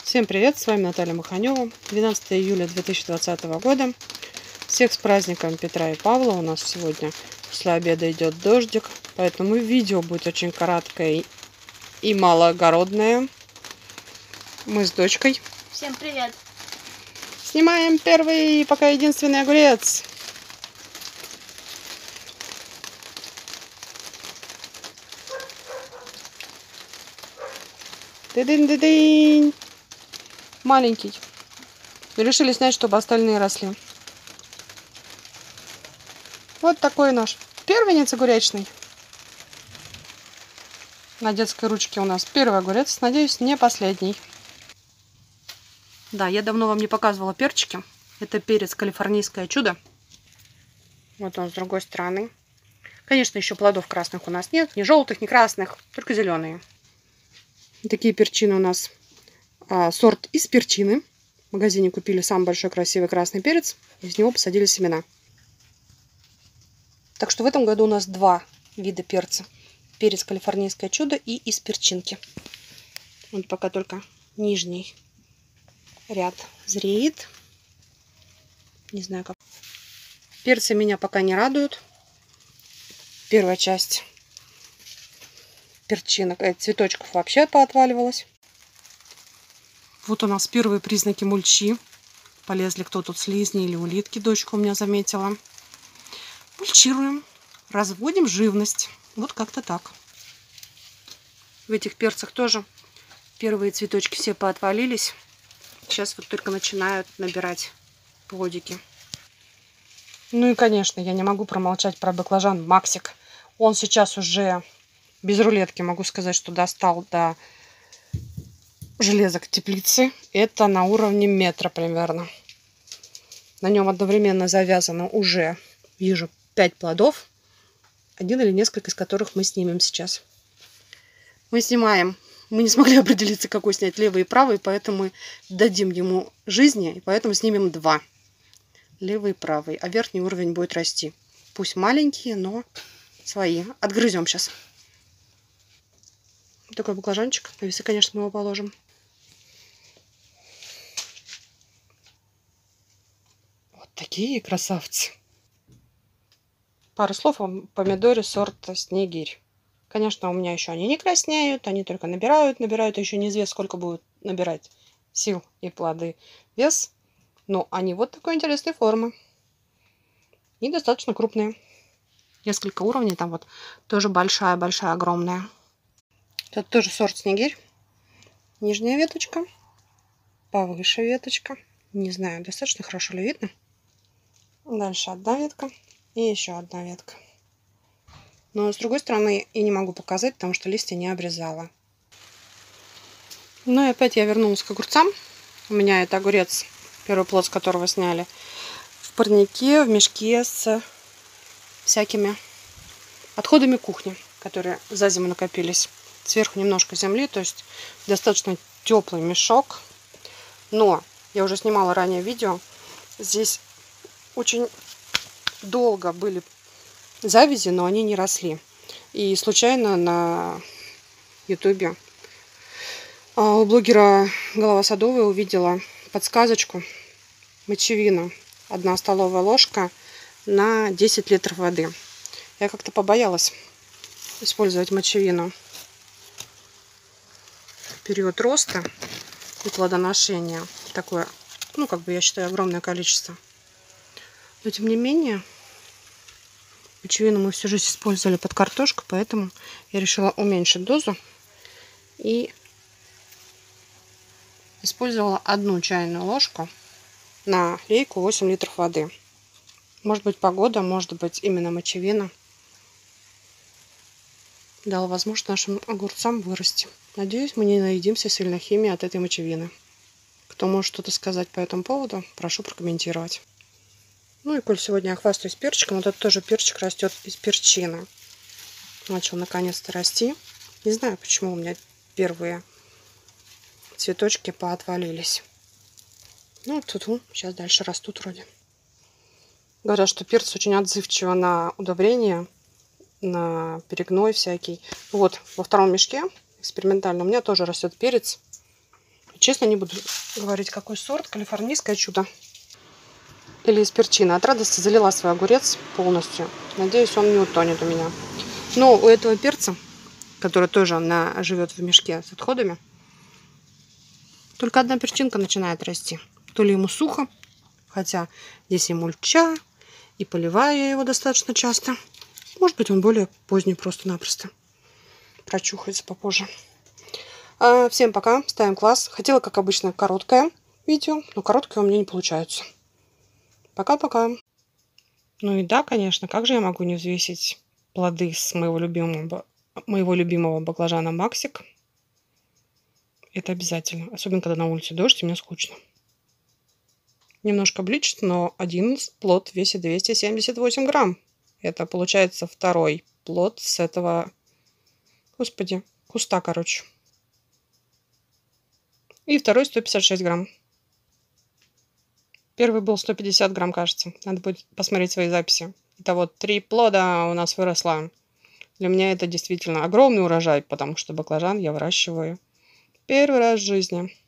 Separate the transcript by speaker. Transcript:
Speaker 1: Всем привет, с вами Наталья Маханева. 12 июля 2020 года. Всех с праздником Петра и Павла. У нас сегодня после обеда идет дождик, поэтому видео будет очень короткое и малоогородное. Мы с дочкой.
Speaker 2: Всем привет.
Speaker 1: Снимаем первый, пока единственный огурец. Ты-дынь-ты-дынь. Маленький. Решили снять, чтобы остальные росли. Вот такой наш первенец огуречный. На детской ручке у нас первый огурец. Надеюсь, не последний. Да, я давно вам не показывала перчики. Это перец калифорнийское чудо. Вот он с другой стороны. Конечно, еще плодов красных у нас нет. Ни желтых, ни красных, только зеленые. Такие перчины у нас. Сорт из перчины. В магазине купили самый большой красивый красный перец. Из него посадили семена. Так что в этом году у нас два вида перца. Перец калифорнийское чудо и из перчинки. Вот пока только нижний ряд зреет. Не знаю как. Перцы меня пока не радуют. Первая часть перчинок, цветочков вообще поотваливалась. Вот у нас первые признаки мульчи. Полезли кто тут, слизни или улитки, дочка у меня заметила. Мульчируем, разводим живность. Вот как-то так. В этих перцах тоже первые цветочки все поотвалились. Сейчас вот только начинают набирать плодики. Ну и, конечно, я не могу промолчать про баклажан Максик. Он сейчас уже без рулетки, могу сказать, что достал до железок теплицы. Это на уровне метра примерно. На нем одновременно завязано уже, вижу, 5 плодов. Один или несколько из которых мы снимем сейчас. Мы снимаем. Мы не смогли определиться, какой снять, левый и правый, поэтому мы дадим ему жизни, и поэтому снимем 2. Левый и правый. А верхний уровень будет расти. Пусть маленькие, но свои. Отгрызем сейчас. Такой баклажанчик. На весы, конечно, мы его положим. Вот такие красавцы. Пару слов о помидоре сорта Снегирь. Конечно, у меня еще они не краснеют, они только набирают, и еще неизвестно, сколько будут набирать сил и плоды вес. Но они вот такой интересной формы. И достаточно крупные. Несколько уровней, там вот тоже большая, огромная. Тут тоже сорт Снегирь. Нижняя веточка, повыше веточка. Не знаю, достаточно хорошо ли видно. Дальше одна ветка и еще одна ветка. Но с другой стороны и не могу показать, потому что листья не обрезала. Ну и опять я вернулась к огурцам. У меня это огурец, первый плод, с которого сняли, в парнике, в мешке с всякими отходами кухни, которые за зиму накопились. Сверху немножко земли, то есть достаточно теплый мешок. Но я уже снимала ранее видео. Здесь очень долго были завязи, но они не росли. И случайно на ютубе у блогера Голова Садовая увидела подсказочку: мочевина 1 столовая ложка на 10 литров воды. Я как-то побоялась использовать мочевину в период роста и плодоношения. Такое, ну, как бы, я считаю, огромное количество. Но тем не менее, мочевину мы всю жизнь использовали под картошку, поэтому я решила уменьшить дозу и использовала 1 чайную ложку на лейку 8 литров воды. Может быть, погода, может быть, именно мочевина дала возможность нашим огурцам вырасти. Надеюсь, мы не наедимся сильной химией от этой мочевины. Кто может что-то сказать по этому поводу, прошу прокомментировать. Ну и коль сегодня я хвастаюсь перчиком, вот этот тоже перчик растет из перчины. Начал наконец-то расти. Не знаю, почему у меня первые цветочки поотвалились. Ну, тут сейчас дальше растут вроде. Говорят, что перец очень отзывчиво на удобрения, на перегной всякий. Вот, во втором мешке экспериментально у меня тоже растет перец. Честно, не буду говорить, какой сорт. Калифорнийское чудо. Или из перчины. От радости залила свой огурец полностью. Надеюсь, он не утонет у меня. Но у этого перца, который тоже живет в мешке с отходами, только одна перчинка начинает расти. То ли ему сухо, хотя здесь и мульча, и поливаю я его достаточно часто. Может быть, он более поздний просто-напросто. Прочухается попозже. Всем пока, ставим класс. Хотела, как обычно, короткое видео, но короткое у меня не получается. Пока-пока. Ну и да, конечно, как же я могу не взвесить плоды с моего любимого баклажана Максик. Это обязательно. Особенно, когда на улице дождь и мне скучно. Немножко бличит, но один плод весит 278 грамм. Это получается второй плод с этого, господи, куста, короче. И второй 156 грамм. Первый был 150 грамм, кажется. Надо будет посмотреть свои записи. Итого 3 плода у нас выросло. Для меня это действительно огромный урожай, потому что баклажан я выращиваю первый раз в жизни.